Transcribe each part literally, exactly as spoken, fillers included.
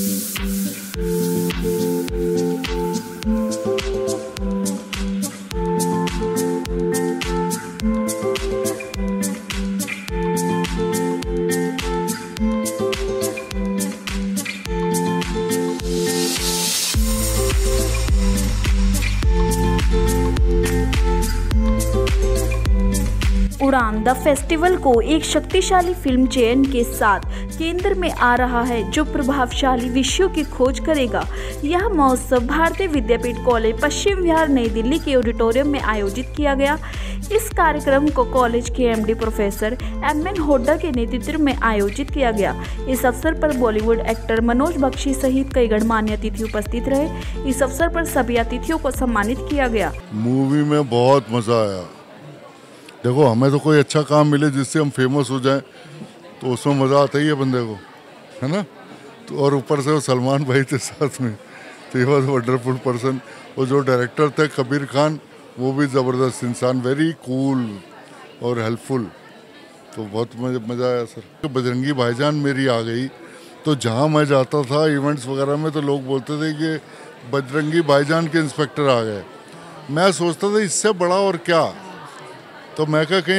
उड़ान the festival को एक शक्तिशाली फिल्म चयन के साथ केंद्र में आ रहा है जो प्रभावशाली विषयों की खोज करेगा। यह महोत्सव भारतीय विद्यापीठ कॉलेज पश्चिम विहार नई दिल्ली के ऑडिटोरियम में आयोजित किया गया। इस कार्यक्रम को कॉलेज के MD professor M N Hodda के नेतृत्व में आयोजित किया गया। इस अवसर पर बॉलीवुड एक्टर मनोज बख्शी सहित कई गणमान्य अतिथि उपस्थित रहे। इस अवसर पर सभी अतिथियों को सम्मानित किया गया। मूवी में बहुत मजा आया। देखो, हमें तो कोई अच्छा काम मिले जिससे हम फेमस हो जाएं तो उसमें मज़ा आता ही है बंदे को, है ना। तो और ऊपर से वो सलमान भाई थे साथ में, तो ये वॉज वंडरफुल पर्सन। और जो डायरेक्टर थे कबीर खान, वो भी ज़बरदस्त इंसान, वेरी कूल और हेल्पफुल। तो बहुत मज़ा आया सर। तो बजरंगी भाईजान मेरी आ गई, तो जहाँ मैं जाता था इवेंट्स वगैरह में तो लोग बोलते थे कि बजरंगी भाईजान के इंस्पेक्टर आ गए। मैं सोचता था इससे बड़ा और क्या। तो मैं क्या, कहीं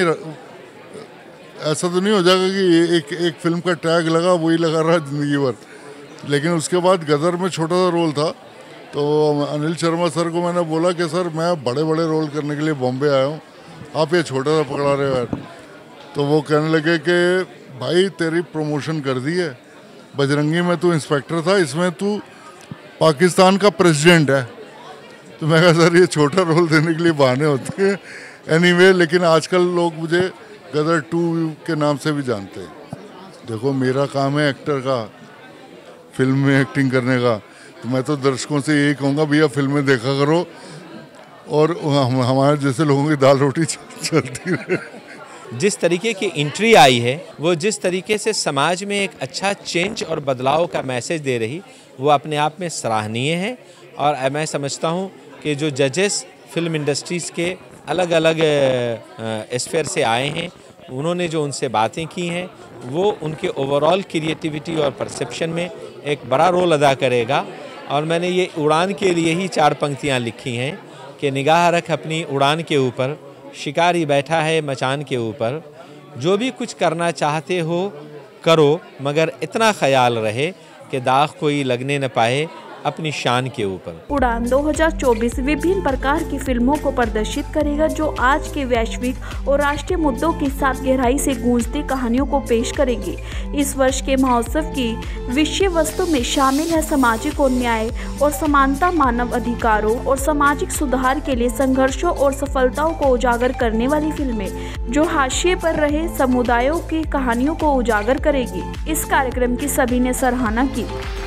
ऐसा तो नहीं हो जाएगा कि एक एक फिल्म का टैग लगा वही लगा रहा ज़िंदगी भर। लेकिन उसके बाद गदर में छोटा सा रोल था, तो अनिल शर्मा सर को मैंने बोला कि सर मैं बड़े बड़े रोल करने के लिए बॉम्बे आया हूँ, आप ये छोटा सा पकड़ा रहे हो यार। तो वो कहने लगे कि भाई तेरी प्रमोशन कर दी है, बजरंगी में तू इंस्पेक्टर था, इसमें तू पाकिस्तान का प्रेसिडेंट है। तो मैं कहा सर ये छोटा रोल देने के लिए बहाने होते हैं एनीवे anyway, लेकिन आजकल लोग मुझे गदर टू के नाम से भी जानते हैं। देखो, मेरा काम है एक्टर का, फिल्म में एक्टिंग करने का। तो मैं तो दर्शकों से यही कहूँगा, भैया फिल्में देखा करो और हम हमारे जैसे लोगों की दाल रोटी चलती रहे। जिस तरीके की एंट्री आई है, वो जिस तरीके से समाज में एक अच्छा चेंज और बदलाव का मैसेज दे रही, वो अपने आप में सराहनीय है। और मैं समझता हूँ कि जो जजेस फिल्म इंडस्ट्रीज़ के अलग अलग स्फीयर से आए हैं, उन्होंने जो उनसे बातें की हैं, वो उनके ओवरऑल क्रिएटिविटी और परसेप्शन में एक बड़ा रोल अदा करेगा। और मैंने ये उड़ान के लिए ही चार पंक्तियाँ लिखी हैं कि निगाह रख अपनी उड़ान के ऊपर, शिकारी बैठा है मचान के ऊपर, जो भी कुछ करना चाहते हो करो, मगर इतना ख्याल रहे कि दाग कोई लगने न पाए अपनी शान के ऊपर। उड़ान दो हज़ार चौबीस विभिन्न प्रकार की फिल्मों को प्रदर्शित करेगा जो आज के वैश्विक और राष्ट्रीय मुद्दों के साथ गहराई से गूंजती कहानियों को पेश करेगी। इस वर्ष के महोत्सव की विषय वस्तु में शामिल है सामाजिक और न्याय और समानता, मानव अधिकारों और सामाजिक सुधार के लिए संघर्षों और सफलताओं को उजागर करने वाली फिल्में, जो हाशिए पर रहे समुदायों की कहानियों को उजागर करेगी। इस कार्यक्रम की सभी ने सराहना की।